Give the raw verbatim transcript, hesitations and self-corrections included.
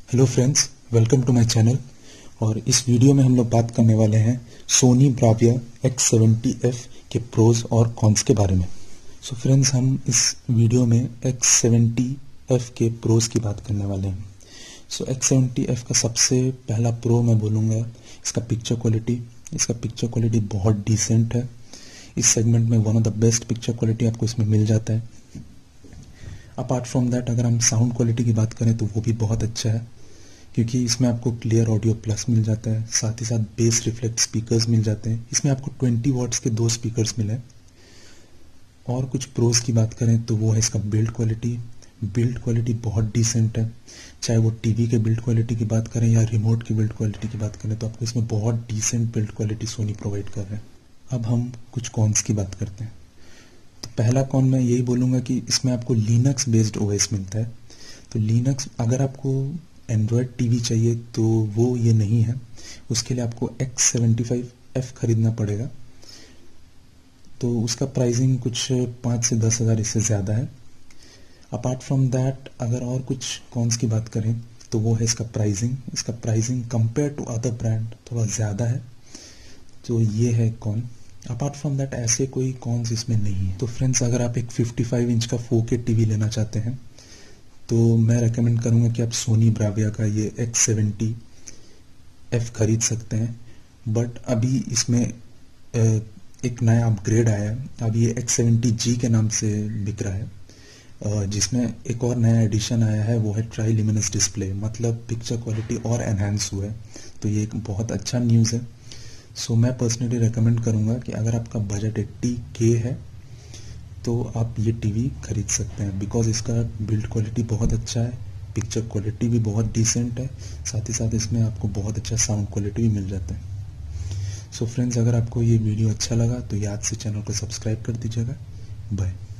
Hello friends, welcome to my channel. और इस video में हम लोग बात करने वाले हैं Sony Bravia X seventy F के प्रोज और कॉन्स के बारे में। सो so फ्रेंड्स, हम इस वीडियो में एक्स सेवेंटी एफ के प्रोज की बात करने वाले हैं। सो एक्स सेवेंटी एफ का सबसे पहला प्रो मैं बोलूँगा इसका पिक्चर क्वालिटी। इसका पिक्चर क्वालिटी बहुत डिसेंट है। इस सेगमेंट में one of the best picture quality आपको इसमें मिल जाता है। अपार्ट फ्रॉम दैट, अगर हम साउंड क्वालिटी की बात करें तो वो भी बहुत अच्छा है, क्योंकि इसमें आपको क्लियर ऑडियो प्लस मिल जाता है, साथ ही साथ बेस रिफ्लेक्ट स्पीकर्स मिल जाते हैं। इसमें आपको ट्वेंटी वॉट्स के दो स्पीकर्स मिले। और कुछ प्रोज की बात करें तो वो है इसका बिल्ड क्वालिटी। बिल्ड क्वालिटी बहुत डिसेंट है। चाहे वो टीवी के बिल्ड क्वालिटी की बात करें या रिमोट की बिल्ड क्वालिटी की बात करें, तो आपको इसमें बहुत decent build quality Sony provide कर रहे हैं। अब हम कुछ कॉन्स की बात करते हैं। तो पहला कॉन मैं यही बोलूँगा कि इसमें आपको लिनक्स बेस्ड ओएस मिलता है। तो लिनक्स, अगर आपको एंड्रॉयड टीवी चाहिए तो वो ये नहीं है, उसके लिए आपको एक्स सेवेंटी फाइव एफ खरीदना पड़ेगा। तो उसका प्राइसिंग कुछ पाँच से दस हज़ार इससे ज़्यादा है। अपार्ट फ्रॉम दैट, अगर और कुछ कॉन्स की बात करें तो वो है इसका प्राइसिंग। इसका pricing compare to other brand थोड़ा ज़्यादा है, तो ये है कॉन। अपार्ट फ्रॉम दैट ऐसे कोई कॉन्स इसमें नहीं है। तो फ्रेंड्स, अगर आप एक फिफ्टी फाइव इंच का फोर के टीवी लेना चाहते हैं तो मैं रेकमेंड करूंगा कि आप सोनी ब्राविया का ये एक्स सेवेंटी एफ खरीद सकते हैं। बट अभी इसमें एक नया अपग्रेड आया है। अब ये एक्स सेवेंटी जी के नाम से बिक रहा है, जिसमें एक और नया एडिशन आया है, वो है ट्राई लिमिनस डिस्प्ले। मतलब पिक्चर क्वालिटी और एनहांस हुआ है। तो ये एक बहुत अच्छा न्यूज़ है। सो मैं पर्सनली रेकमेंड करूंगा कि अगर आपका बजट एट्टी के है तो आप ये टीवी खरीद सकते हैं, बिकॉज इसका बिल्ड क्वालिटी बहुत अच्छा है, पिक्चर क्वालिटी भी बहुत डिसेंट है, साथ ही साथ इसमें आपको बहुत अच्छा साउंड क्वालिटी भी मिल जाता है। सो फ्रेंड्स, अगर आपको ये वीडियो अच्छा लगा तो याद से चैनल को सब्सक्राइब कर दीजिएगा। बाय।